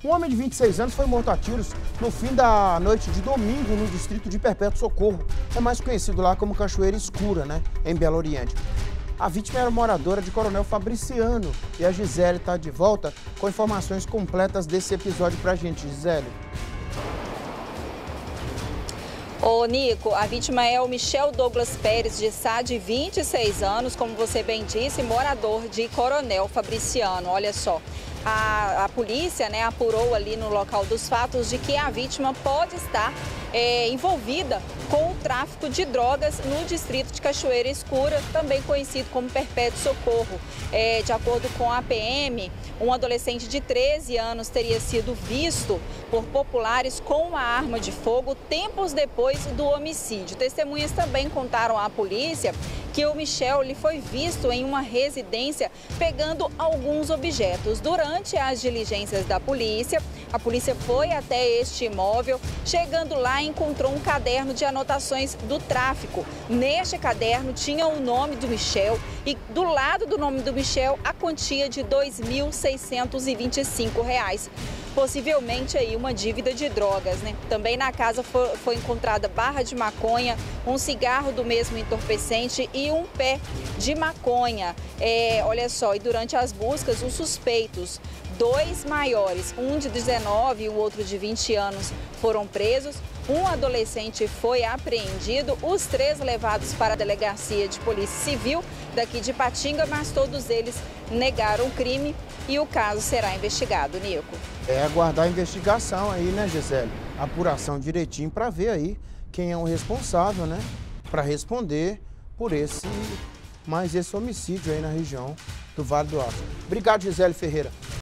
Um homem de 26 anos foi morto a tiros no fim da noite de domingo no distrito de Perpétuo Socorro. É mais conhecido lá como Cachoeira Escura, em Belo Oriente. A vítima era moradora de Coronel Fabriciano e a Gisele está de volta com informações completas desse episódio pra gente. Gisele. Ô Nico, a vítima é o Michel Douglas Pérez de Sá, de 26 anos, como você bem disse, morador de Coronel Fabriciano. Olha só, a polícia apurou ali no local dos fatos de que a vítima pode estar envolvida com o tráfico de drogas no distrito de Cachoeira Escura, também conhecido como Perpétuo Socorro. De acordo com a PM, um adolescente de 13 anos teria sido visto por populares com uma arma de fogo tempos depois do homicídio. Testemunhas também contaram à polícia que o Michel foi visto em uma residência pegando alguns objetos. Durante as diligências da polícia, a polícia foi até este imóvel. Chegando lá, encontrou um caderno de anotações do tráfico. Neste caderno tinha o nome do Michel e do lado do nome do Michel a quantia de R$ 2.625. Possivelmente aí uma dívida de drogas, Também na casa foi encontrada barra de maconha, um cigarro do mesmo entorpecente e um pé de maconha. Olha só, e durante as buscas, os suspeitos, dois maiores, um de 19 e o outro de 20 anos, foram presos. Um adolescente foi apreendido, os três levados para a delegacia de polícia civil daqui de Patinga, mas todos eles negaram o crime e o caso será investigado, Nico. Aguardar a investigação aí, Gisele? Apuração direitinho para ver aí quem é o responsável, para responder por esse homicídio aí na região do Vale do Aço. Obrigado, Gisele Ferreira.